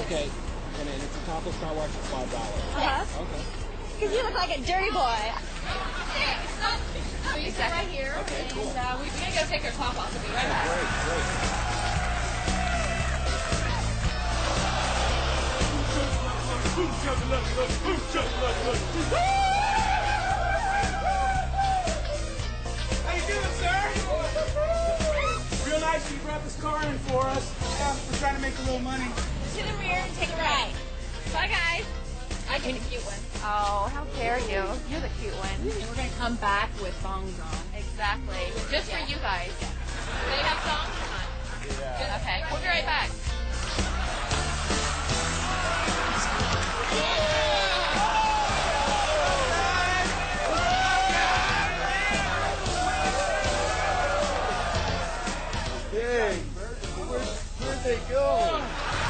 Okay. And it's a taco car wash for $5. Uh-huh. Okay. Because you look like a dirty boy. So you sit right here, Okay, and cool. we're going to go take our top off. We'll be right back. Great. How you doing, sir? Real nice you brought this car in for us. We're trying to make a little money. To the rear and take a right. Bye, guys. I'm the cute one. Oh, how dare you. You're the cute one. And we're going to come back with songs on. Exactly. Just for you guys. They have songs or not? Yeah. Okay. We'll be right back. Hey, where'd they go?